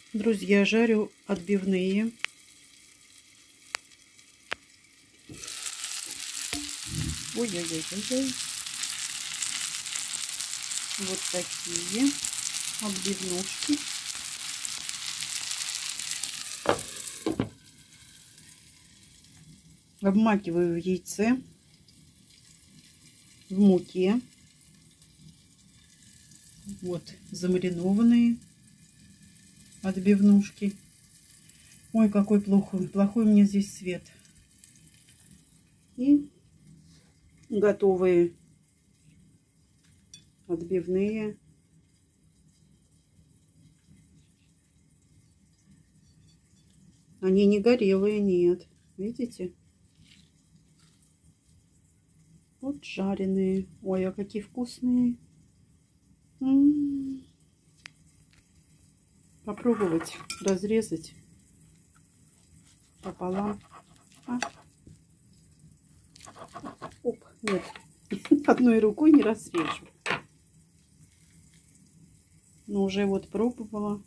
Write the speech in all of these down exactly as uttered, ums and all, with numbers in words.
Друзья, жарю отбивные. Ой-ой-ой-ой. Вот такие отбивнушки. Обмакиваю в яйце, в муке. Вот замаринованные отбивнушки. Ой, какой плохой, плохой мне здесь свет. И готовые отбивные. Они не горелые, нет. Видите? Вот жареные. Ой, а какие вкусные. М-м-м. Попробовать разрезать пополам. А? Оп, нет. Одной рукой не разрежу. Но уже вот пробовала.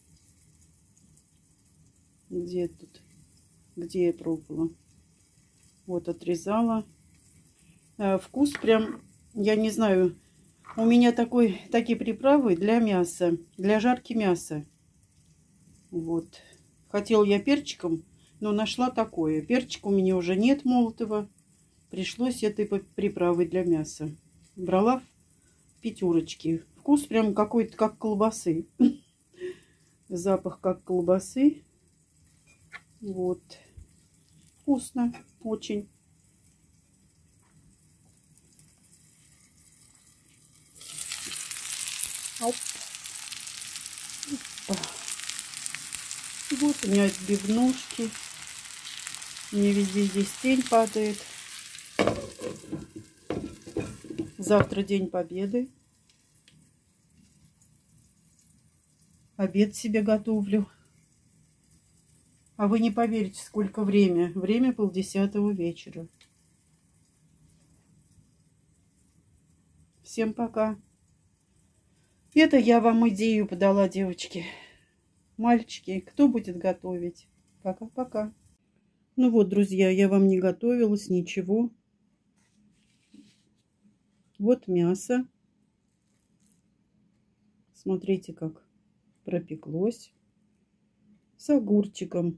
Где тут? Где я пробовала? Вот отрезала. А, вкус прям, я не знаю. У меня такой, такие приправы для мяса, для жарки мяса. Вот. Хотела я перчиком, но нашла такое. Перчика у меня уже нет молотого. Пришлось этой приправой для мяса. Брала в пятерочке. Вкус прям какой-то как колбасы. Запах как колбасы. Вот. Вкусно. Очень. Оп. Вот у меня отбивнушки. Мне везде здесь тень падает. Завтра День Победы. Обед себе готовлю. А вы не поверите, сколько время. Время полдесятого вечера. Всем пока. Это я вам идею подала, девочки. Мальчики, кто будет готовить? Пока-пока. Ну вот, друзья, я вам не готовилась, ничего. Вот мясо. Смотрите, как пропеклось. С огурчиком.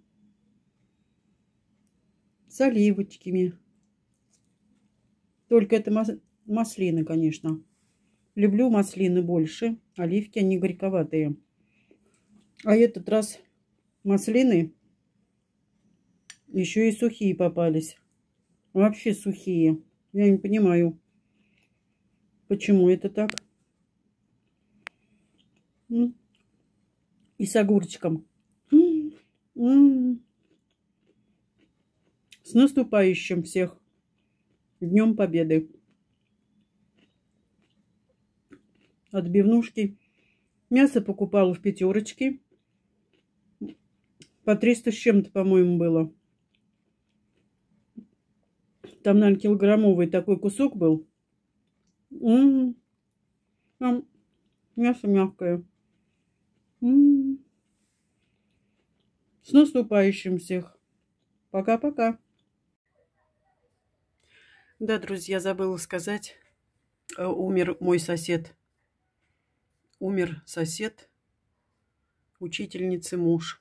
С оливочками. Только это мас маслины, конечно. Люблю маслины больше. Оливки, они горьковатые. А этот раз маслины еще и сухие попались. Вообще сухие. Я не понимаю, почему это так. И с огурчиком. С наступающим всех Днем Победы. Отбивнушки. Мясо покупала в пятерочке. По триста с чем-то, по-моему, было. Там, наверное, килограммовый такой кусок был. М-м-м. Там мясо мягкое. М-м-м. С наступающим всех. Пока-пока. Да, друзья, забыла сказать. Умер мой сосед. Умер сосед. Учительницы муж.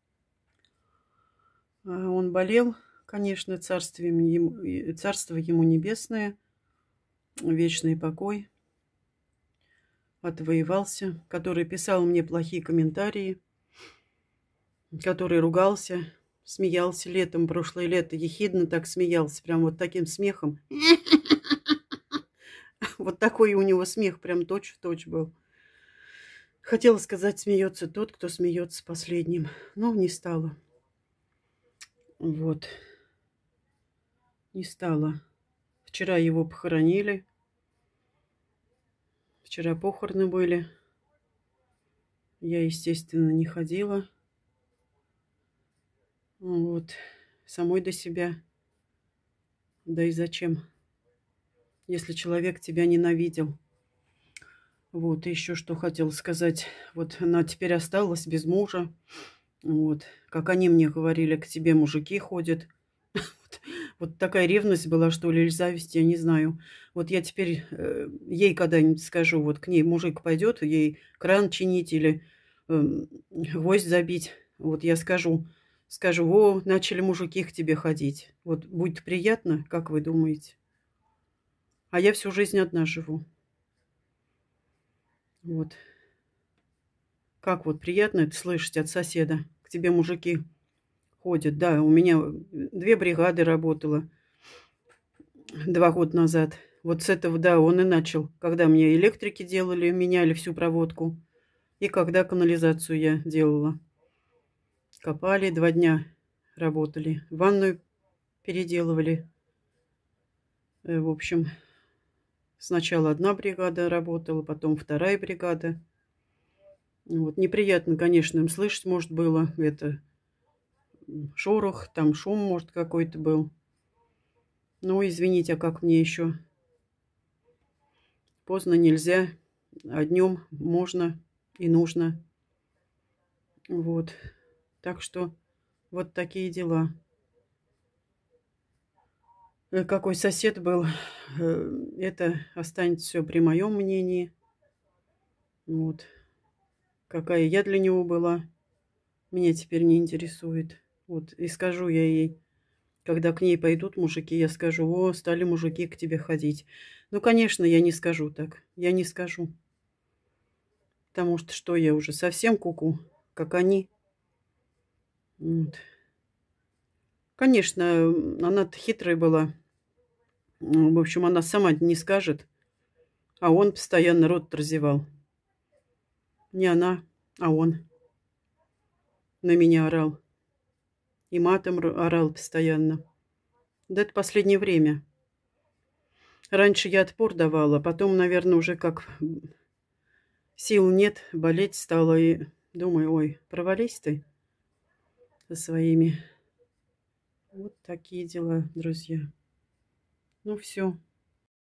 Он болел, конечно, царствием ему, царство ему небесное. Вечный покой. Отвоевался. Который писал мне плохие комментарии. Который ругался. Смеялся летом, прошлое лето. Ехидно так смеялся. Прям вот таким смехом. Вот такой у него смех. Прям точь-в-точь был. Хотела сказать, смеется тот, кто смеется последним. Но не стало. Вот. Не стало. Вчера его похоронили. Вчера похороны были. Я, естественно, не ходила. Вот. Самой до себя. Да и зачем? Если человек тебя ненавидел. Вот. И еще что хотела сказать. Вот она теперь осталась без мужа. Вот. Как они мне говорили, к тебе мужики ходят. Вот, вот такая ревность была, что ли, или зависть, я не знаю. Вот я теперь э, ей когда-нибудь скажу, вот к ней мужик пойдет, ей кран чинить или э, гвоздь забить. Вот я скажу, скажу, о, начали мужики к тебе ходить. Вот будет приятно, как вы думаете? А я всю жизнь одна живу. Вот. Как вот приятно это слышать от соседа. К тебе мужики ходят. Да, у меня две бригады работало два года назад. Вот с этого, да, он и начал. Когда мне электрики делали, меняли всю проводку. И когда канализацию я делала. Копали, два дня работали. Ванную переделывали. Э, В общем, сначала одна бригада работала, потом вторая бригада. Вот. Неприятно, конечно, им слышать, может, было это шорох, там шум, может, какой-то был. Ну, извините, а как мне еще? Поздно нельзя, а днем можно и нужно. Вот. Так что вот такие дела. Э, Какой сосед был, э, это останется все при моем мнении. Вот. Какая я для него была, меня теперь не интересует. Вот. И скажу я ей, когда к ней пойдут мужики, я скажу, о, стали мужики к тебе ходить. Ну, конечно, я не скажу так. Я не скажу. Потому что что я уже совсем куку, как они. Вот. Конечно, она-то хитрая была. Ну, в общем, она сама не скажет, а он постоянно рот разевал. Не она, а он на меня орал. И матом р- орал постоянно. Да это последнее время. Раньше я отпор давала, потом, наверное, уже как сил нет, болеть стала. И думаю, ой, провались ты со своими. Вот такие дела, друзья. Ну все.